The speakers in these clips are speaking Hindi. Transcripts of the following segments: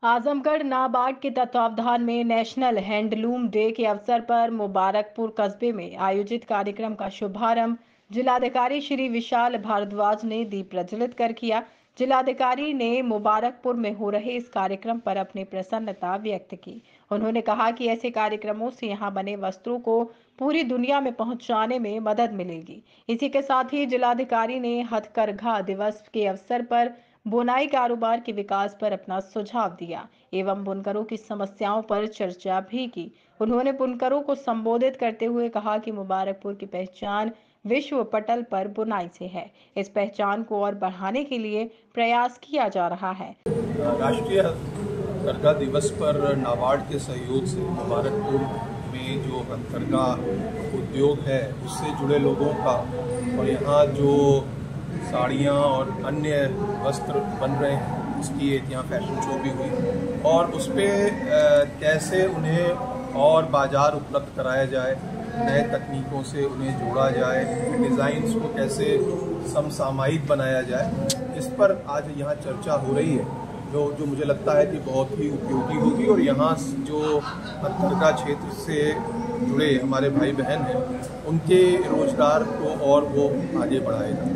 आजमगढ़ नाबार्ड के तत्वावधान में नेशनल हैंडलूम डे के अवसर पर मुबारकपुर कस्बे में आयोजित कार्यक्रम का शुभारंभ जिलाधिकारी श्री विशाल भारद्वाज ने दीप प्रज्वलित कर किया। जिलाधिकारी ने मुबारकपुर में हो रहे इस कार्यक्रम पर अपनी प्रसन्नता व्यक्त की। उन्होंने कहा कि ऐसे कार्यक्रमों से यहां बने वस्त्रों को पूरी दुनिया में पहुंचाने में मदद मिलेगी। इसी के साथ ही जिलाधिकारी ने हथकरघा दिवस के अवसर पर बुनाई कारोबार के विकास पर अपना सुझाव दिया एवं बुनकरों की समस्याओं पर चर्चा भी की। उन्होंने बुनकरों को संबोधित करते हुए कहा कि मुबारकपुर की पहचान विश्व पटल पर बुनाई से है। इस पहचान को और बढ़ाने के लिए प्रयास किया जा रहा है। राष्ट्रीय हथकरघा दिवस पर नाबार्ड के सहयोग से मुबारकपुर में जो हथकरघा उद्योग है उससे जुड़े लोगों का और यहाँ जो साड़ियाँ और अन्य वस्त्र बन रहे हैं उसकी एक यहाँ फैशन शो भी हुई और उस पर कैसे उन्हें और बाज़ार उपलब्ध कराया जाए, नए तकनीकों से उन्हें जोड़ा जाए, डिज़ाइंस को कैसे समसामयिक बनाया जाए, इस पर आज यहाँ चर्चा हो रही है जो मुझे लगता है कि बहुत ही उपयोगी होगी और यहाँ जो हथकरघा क्षेत्र से जुड़े हमारे भाई बहन हैं उनके रोजगार को और वो आगे बढ़ाएगा।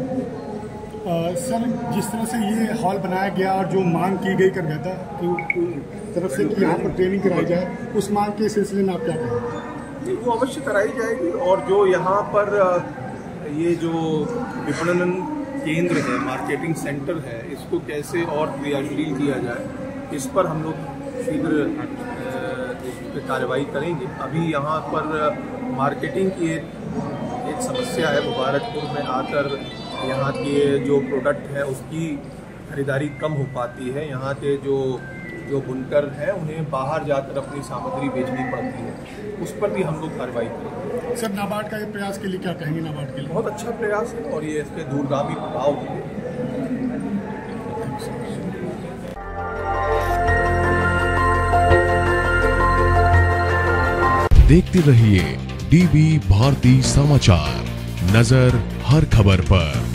सर, जिस तरह से ये हॉल बनाया गया और जो मांग की गई करघा तरफ से कि यहाँ पर ट्रेनिंग कराई जाए, उस मांग के सिलसिले में आप क्या कहेंगे? वो अवश्य कराई जाएगी और जो यहाँ पर ये जो विपणन केंद्र है, मार्केटिंग सेंटर है, इसको कैसे और क्रियाशील किया जाए, इस पर हम लोग शीघ्र कार्रवाई करेंगे। अभी यहाँ पर मार्केटिंग की एक समस्या है। मुबारकपुर में आकर यहाँ के जो प्रोडक्ट है उसकी खरीदारी कम हो पाती है। यहाँ के जो बुनकर हैं उन्हें बाहर जाकर अपनी सामग्री बेचनी पड़ती है, उस पर भी हम लोग कार्रवाई करेंगे। सर, नाबार्ड का ये प्रयास के लिए क्या कहेंगे? नाबार्ड के लिए बहुत अच्छा प्रयास है और ये इसके दूरगामी प्रभाव होंगे। देखते रहिए डीबी भारती समाचार, नजर हर खबर पर।